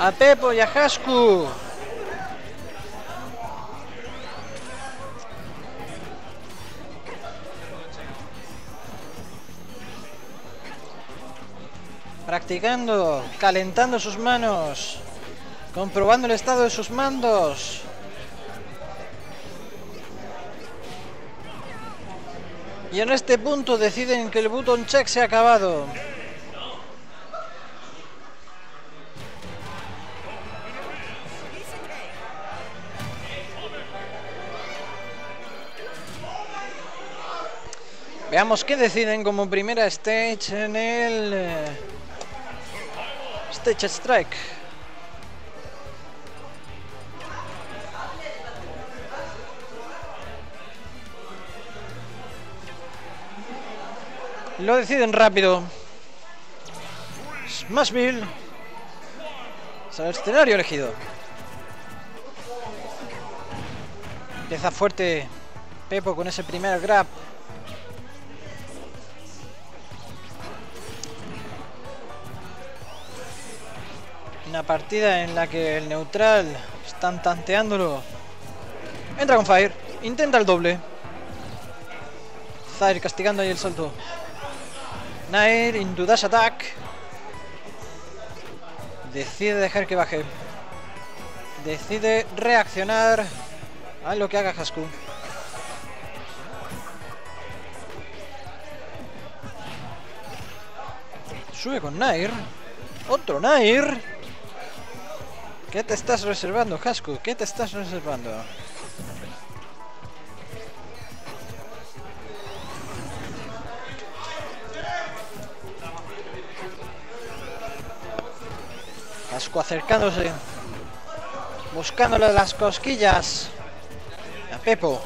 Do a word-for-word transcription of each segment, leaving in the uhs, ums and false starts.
A Pepo y a Hasku. Practicando, calentando sus manos, comprobando el estado de sus mandos. Y en este punto deciden que el button check se ha acabado. Veamos qué deciden como primera stage en el eh, Stage Strike. Lo deciden rápido. Smashville es el escenario elegido. Empieza fuerte Pepo con ese primer grab. Una partida en la que el neutral están tanteándolo. Entra con Fire, intenta el doble. Fire castigando ahí el salto. Nair into dash attack. Decide dejar que baje. Decide reaccionar a lo que haga Hasku. Sube con Nair. Otro Nair. ¿Qué te estás reservando, Hasku? ¿Qué te estás reservando? Hasku acercándose, buscándole las cosquillas a Pepo.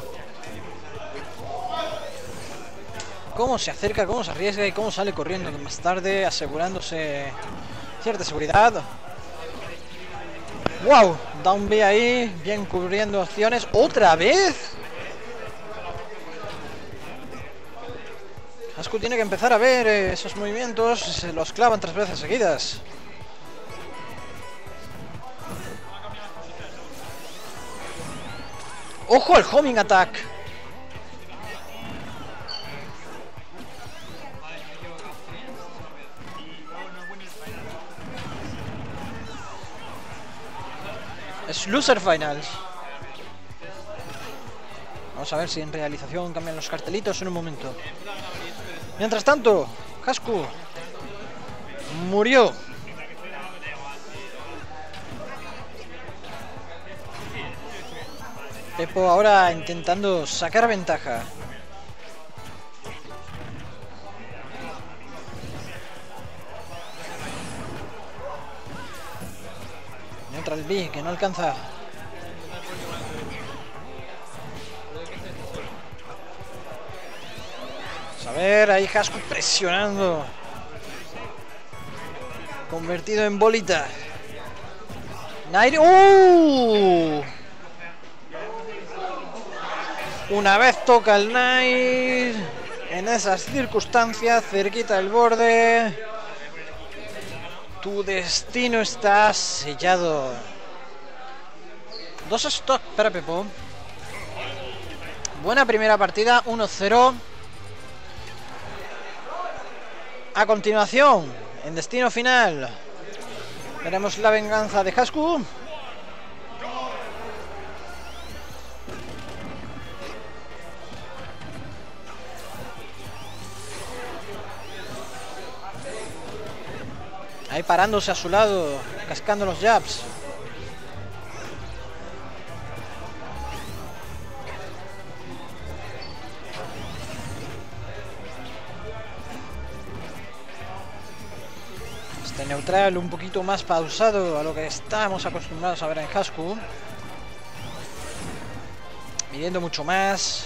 Cómo se acerca, cómo se arriesga y cómo sale corriendo más tarde, asegurándose cierta seguridad. ¡Wow! Down B ahí, bien cubriendo acciones. ¡Otra vez! Hasku tiene que empezar a ver eh, esos movimientos. Se los clavan tres veces seguidas. ¡Ojo al homing attack! Es loser finals. Vamos a ver si en realización cambian los cartelitos en un momento. Mientras tanto, Hasku murió. Pepo ahora intentando sacar ventaja. Neutral B, que no alcanza. Vamos a ver, ahí Hasku presionando. Convertido en bolita. Nair. ¡Uh! Una vez toca el Nair. En esas circunstancias, cerquita del borde. Tu destino está sellado. Dos stock para Pepo. Buena primera partida, uno cero. A continuación, en destino final, veremos la venganza de Hasku. Ahí parándose a su lado, cascando los jabs. Este neutral un poquito más pausado a lo que estamos acostumbrados a ver en Hasku. Midiendo mucho más.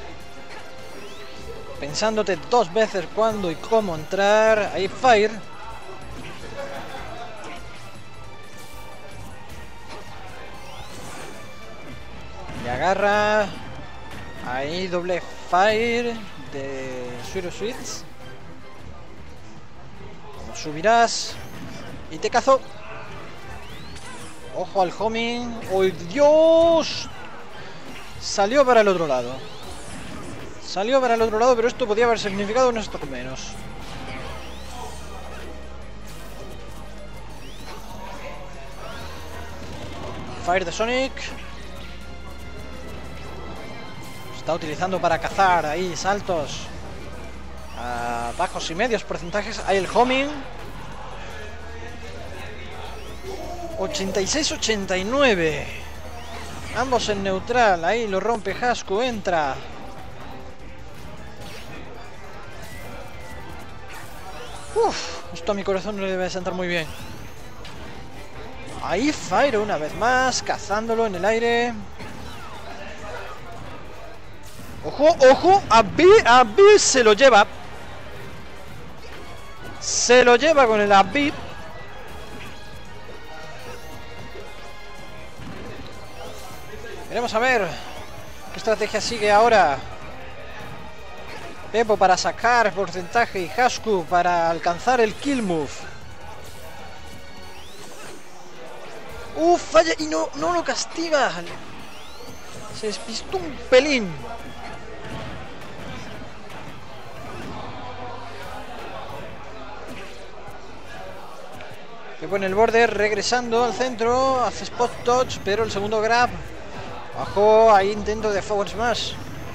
Pensándote dos veces cuándo y cómo entrar. Ahí Fire. Le agarra. Ahí doble Fire de Suiro Sweets. Subirás y te cazo. Ojo al homing. ¡Oh, Dios! Salió para el otro lado. Salió para el otro lado, pero esto podía haber significado un stock menos. Fire de Sonic. Está utilizando para cazar ahí saltos a bajos y medios porcentajes. Hay el homing. ochenta y seis ochenta y nueve. Ambos en neutral. Ahí lo rompe Hasku. Entra. Uff. Esto a mi corazón no le debe sentar muy bien. Ahí Fire una vez más. Cazándolo en el aire. Ojo, ojo. Abby, Abby se lo lleva. Se lo lleva con el Abby. Veremos a ver qué estrategia sigue ahora Beppo para sacar porcentaje y Hasku para alcanzar el kill move. Uf, falla y no, no lo castiga. Se despistó un pelín. Beppo en el border, regresando al centro, hace spot touch, pero el segundo grab. Bajo, ahí intento de forward smash.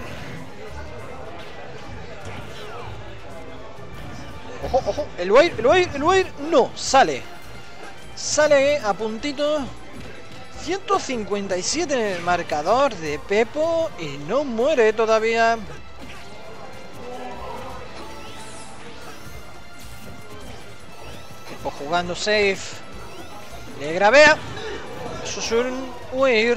Ojo, ojo, el wire, el wire, el wire, no, sale. Sale a puntito. ciento cincuenta y siete en el marcador de Beppo y no muere todavía. Beppo jugando safe. Le grabea. Eso es un wire.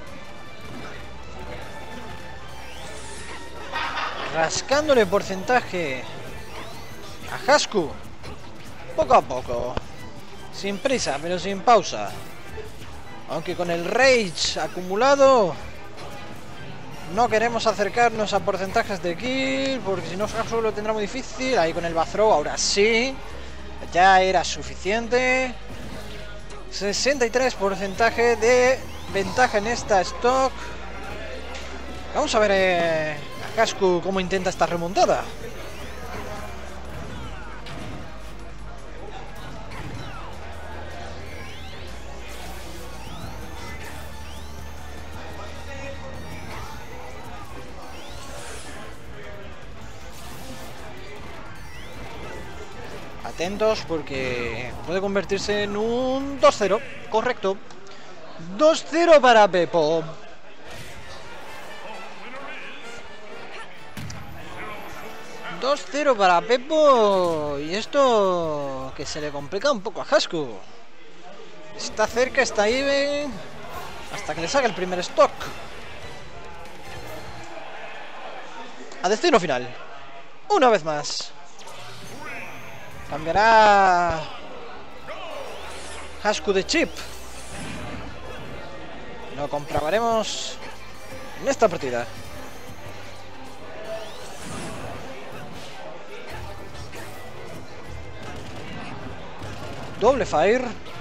Rascándole porcentaje a Hasku. Poco a poco. Sin prisa, pero sin pausa. Aunque con el rage acumulado no queremos acercarnos a porcentajes de kill, porque si no Hasku lo tendrá muy difícil. Ahí con el bathrow, ahora sí. Ya era suficiente. sesenta y tres porcentaje de ventaja en esta stock. Vamos a ver eh, a Hasku cómo intenta esta remontada. Atentos porque puede convertirse en un dos cero. Correcto. dos cero para Beppo. dos cero para Beppo. Y esto que se le complica un poco a Hasku. Está cerca, está even. Hasta que le saque el primer stock. A destino final. Una vez más. Cambiará Hasku de chip. Lo comprobaremos en esta partida. Doble fire.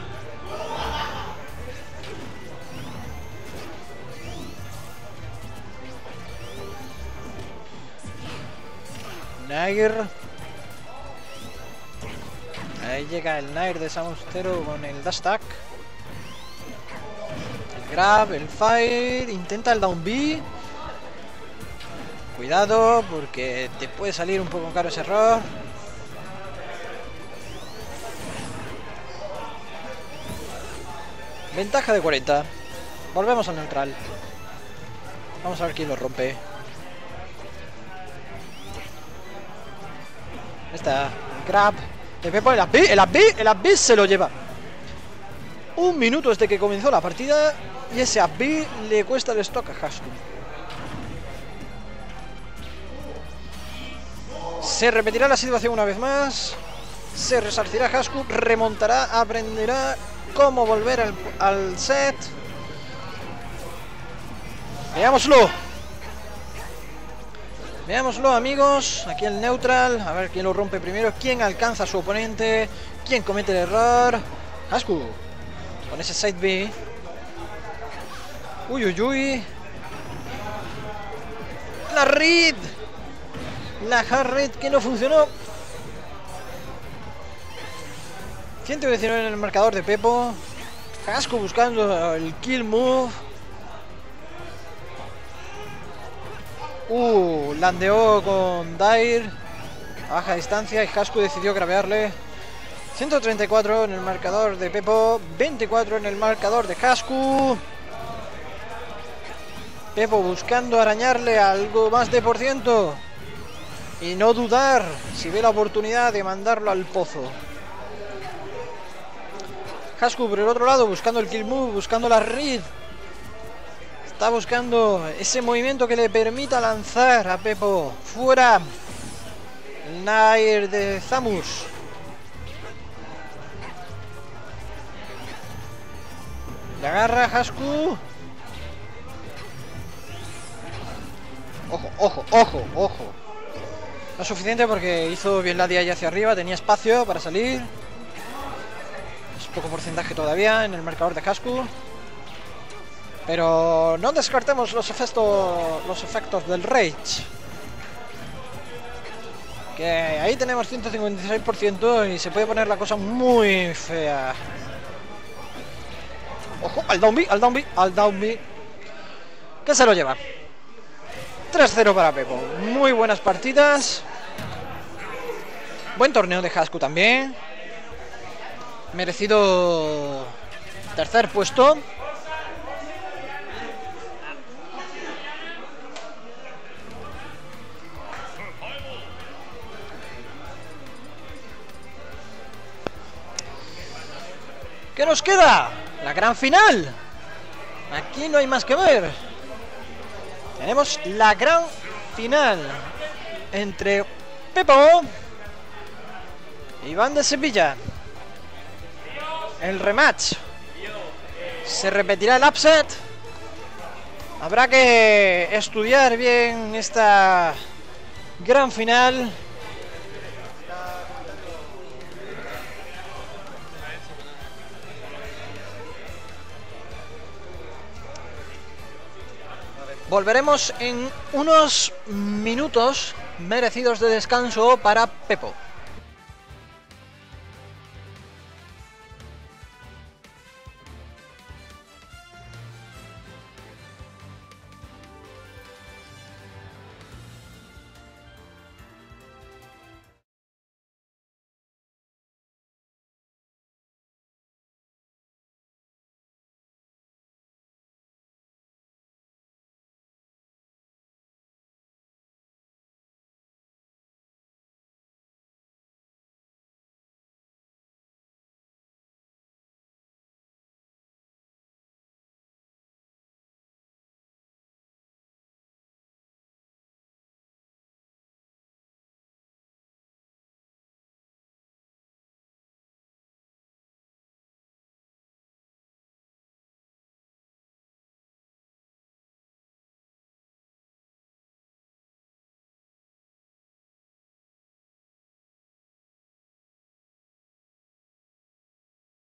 Nair. Ahí llega el Nair de Samustero con el dash tag. El grab, el fire. Intenta el down B. Cuidado porque te puede salir un poco caro ese error. Ventaja de cuarenta. Volvemos al neutral. Vamos a ver quién lo rompe. Está. Grab. El Beppo, el Abby, el Abby, el Abby se lo lleva. Un minuto desde que comenzó la partida. Y ese Abby le cuesta el stock a Hasku. Se repetirá la situación una vez más. Se resarcirá Hasku. Remontará, aprenderá cómo volver al, al set. Veámoslo. Veámoslo, amigos. Aquí el neutral. A ver quién lo rompe primero. Quién alcanza a su oponente. Quién comete el error. Hasku. Con ese side B. Uy, uy, uy. La Reed. La Hard Reed que no funcionó. ciento diecinueve en el marcador de Pepo. Hasku buscando el kill move. Uh, landeó con Dire a baja distancia y Hasku decidió gravearle. ciento treinta y cuatro en el marcador de Pepo, veinticuatro en el marcador de Hasku. Pepo buscando arañarle algo más de por ciento y no dudar si ve la oportunidad de mandarlo al pozo. Hasku por el otro lado buscando el kill move, buscando la Reed. Está buscando ese movimiento que le permita lanzar a Pepo fuera. El Nair de Zamus. Le agarra Hasku. Ojo, ojo, ojo, ojo. No es suficiente porque hizo bien la D I hacia arriba, tenía espacio para salir. Es poco porcentaje todavía en el marcador de Hasku. Pero no descartemos los efectos, los efectos del Rage. Que ahí tenemos ciento cincuenta y seis por ciento y se puede poner la cosa muy fea. Ojo, al down B, al down B, al down B. ¿Qué se lo lleva? tres cero para Pepo. Muy buenas partidas. Buen torneo de Hasku también. Merecido tercer puesto. ¿Qué nos queda? La gran final. Aquí no hay más que ver. Tenemos la gran final entre Pepo y Iván de Sevilla. El rematch. Se repetirá el upset. Habrá que estudiar bien esta gran final. Volveremos en unos minutos merecidos de descanso para Pepo.